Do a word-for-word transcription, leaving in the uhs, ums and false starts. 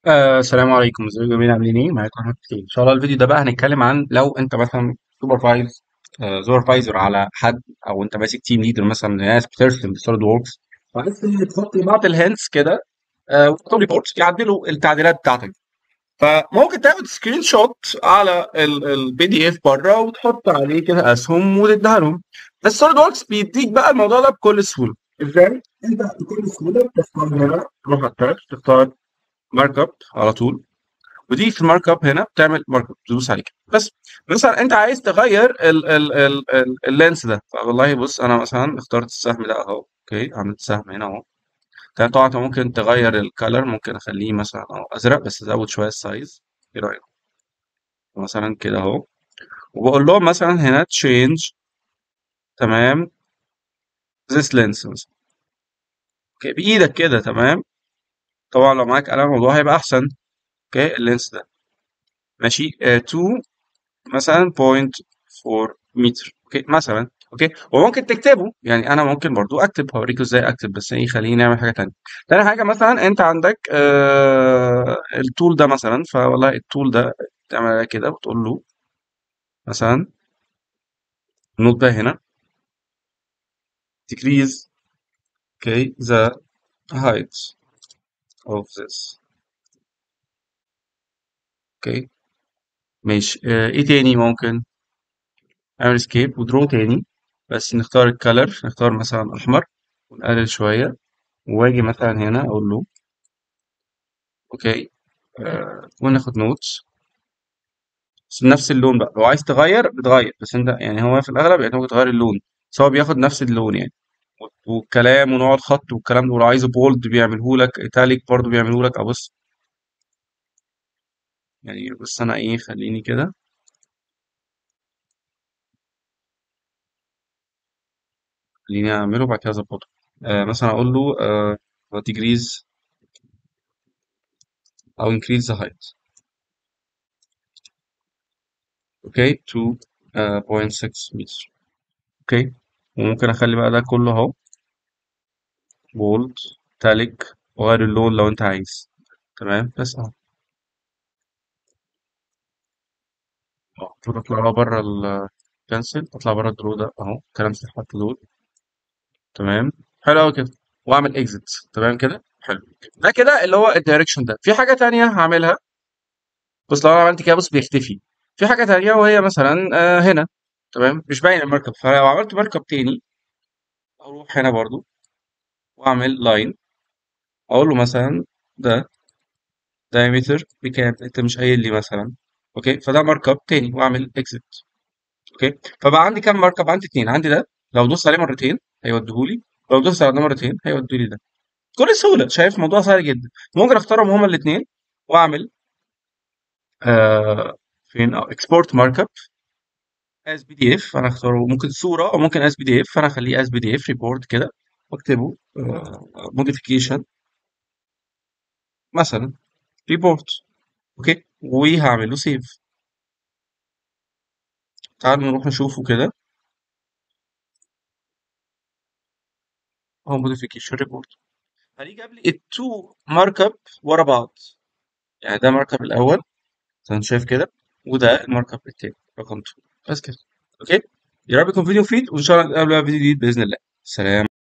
آه السلام عليكم، ازيكم جميعا؟ عاملين ايه؟ معاكم احمد كتير. ان شاء الله الفيديو ده بقى هنتكلم عن لو انت مثلا سوبرفايز آه سوبرفايزر على حد، او انت ماسك تيم ليدر مثلا ناس بترسم بسوليد ووركس، وعايز تحط بعض الهنتس كده، آه وتكتب ريبورتس يعدلوا التعديلات بتاعتك. فممكن تاخد سكرين شوت على البي دي اف بره وتحط عليه كده اسهم وتديها لهم. بس سوليد ووركس بيديك بقى الموضوع ده بكل سهوله. ازاي؟ انت بكل سهوله بتختار هنا، تروح على التاج، تختار مارك اب على طول، وتيجي في المارك اب هنا بتعمل مارك اب تدوس عليه كده. بس مثلا انت عايز تغير ال ال ال ال اللينس ده، والله بص انا مثلا اخترت السهم ده اهو. اوكي، عملت سهم هنا اهو. طبعا طبعاً انت ممكن تغير الكالر، ممكن اخليه مثلا اهو ازرق بس ازود شويه السايز. ايه رايك؟ مثلا كده اهو. وبقول لهم مثلا هنا تشينج، تمام، this lens مثلا. اوكي بايدك كده، تمام. طبعا لو معاك قلم الموضوع هيبقى احسن. اوكي اللينس ده ماشي تو مثلا نقطة أربعة متر، اوكي مثلا. اوكي وممكن تكتبه، يعني انا ممكن برضو اكتب، هوريكم ازاي اكتب، بس ايه خليني نعمل حاجه تانية. تاني حاجه مثلا انت عندك آه التول ده مثلا، فوالله التول ده تعمل عليه كده وتقول له مثلا النوت ده هنا decrease okay the height of this. اوكي ماشي. آه ايه تاني ممكن؟ اعمل اسكيب ودرو تاني، بس نختار الكالر، نختار مثلا احمر ونقلل شويه، واجي مثلا هنا اقول له اوكي آه وناخد نوتس بس بنفس اللون بقى. لو عايز تغير بتغير، بس انت يعني هو في الاغلب يعني ممكن تغير اللون، بس هو بياخد نفس اللون يعني. والكلام ونوع الخط والكلام ده، ولو عايزه بولد بيعمله لك، ايتاليك برضه بيعمله لك. ابص يعني، بس انا ايه خليني كده، خليني اعمله بعد كده اظبطه. آه مثلا اقول له آه degrees او increase the height. اوكي to آه صفر فاصلة ستة متر. اوكي وممكن اخلي بقى ده كله اهو بولد، تالك، وغير اللون لو انت عايز. تمام بس اهو. اه المفروض اطلع بره الكنسل، اطلع بره الدرو ده اهو، كلام صحت دول. تمام حلو قوي كده، واعمل اكزit. تمام كده حلو. ده كده اللي هو الدايركشن ده. في حاجه تانية هعملها، بص لو انا عملت كده بص بيختفي. في حاجه تانية وهي مثلا آه هنا، تمام، مش باين المركب. فلو عملت مركب تاني اروح هنا برضو واعمل لاين، اقول له مثلا ده diameter بكام، انت مش قايل لي مثلا. اوكي فده مركب تاني واعمل اكزit. اوكي فبقى عندي كام مركب؟ عندي اتنين. عندي ده لو دوست عليه مرتين هيوديهولي، ولو دوست على ده مرتين هيوديلي ده بكل سهوله. شايف الموضوع سهل جدا. ممكن اختارهم هما الاثنين واعمل آه فين اكسبورت مارك اب از بي دي اف. انا اختاره ممكن صوره او ممكن از بي دي اف، فانا اخليه از بي دي اف ريبورت كده، واكتبه موديفيكيشن مثلا ريبورت. اوكي وهعمل له سيف. تعالوا نروح نشوفه كده. هو موديفيكيشن ريبورت، هلاقيه جاب لي التو مارك اب ورا بعض. يعني ده مارك اب الاول زي ما انت شايف كده، وده المارك اب التاني رقم اتنين. بس كده. اوكي يا رب يكون فيديو مفيد، وان شاء الله نقابل فيديو جديد باذن الله. سلام.